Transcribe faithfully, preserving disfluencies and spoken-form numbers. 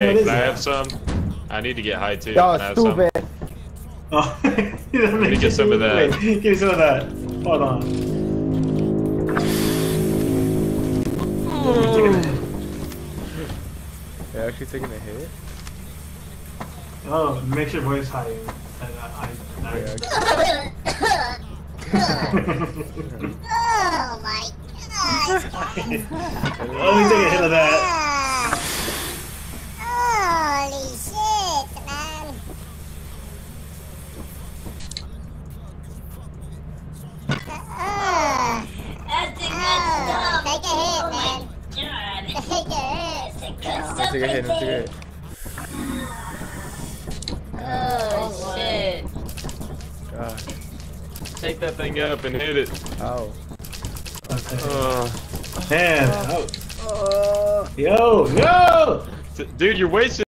Hey, is can I that? have some? I need to get high too. Y'all Can I have some? stupid. Oh, Let me get some of that. Wait, give me some of that. Hold on. They're actually taking a hit? Oh, makes your voice higher. And, uh, I, I, Yeah, Oh my god! oh, we take a hit of that. Holy shit, man! Uh, That's a good oh, stuff. take a hit, Oh man. my god. Take a hit. That's a good Let's stuff take a hit, right let's take a there. hit. Oh shit. God. Take that thing up and hit it. Ow. Uh, Man, oh. Yo, yo! dude, you're wasting.